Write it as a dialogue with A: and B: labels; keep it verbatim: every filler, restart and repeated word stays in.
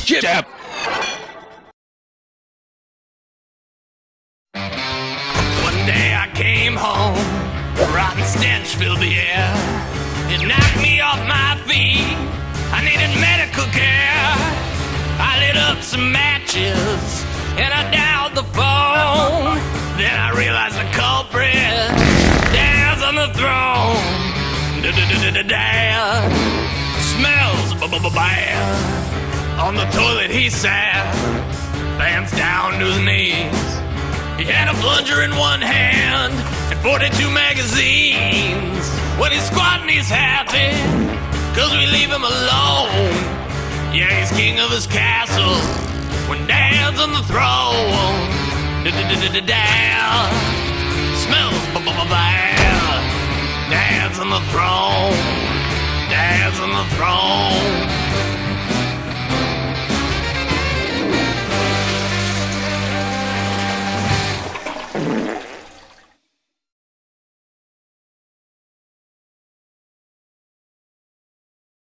A: JibJab.
B: One day I came home, a rotten stench filled the air. It knocked me off my feet, I needed medical care. I lit up some matches, and I dialed the phone. Then I realized the culprit, Dad's on the throne. Dad smells bad. On the toilet he sat, pants down to his knees. He had a plunger in one hand and forty-two magazines. When he's squatting he's happy, cause we leave him alone. Yeah, he's king of his castle when Dad's on the throne. Dad smells bad. Dad's on the throne. Dad's on the throne.